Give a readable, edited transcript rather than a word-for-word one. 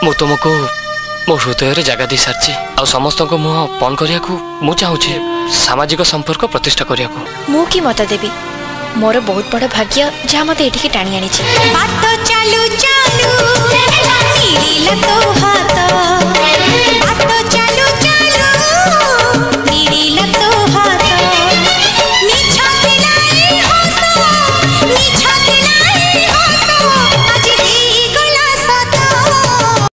मु तुमको मो हृदय जगह दे सारी आ समस्त मुह बंद करने को मु चाहूँगी सामाजिक संपर्क प्रतिष्ठा करने को। मु की मत देवी मोर बहुत बड़ भाग्य जहाँ मत ये टाणी आनी।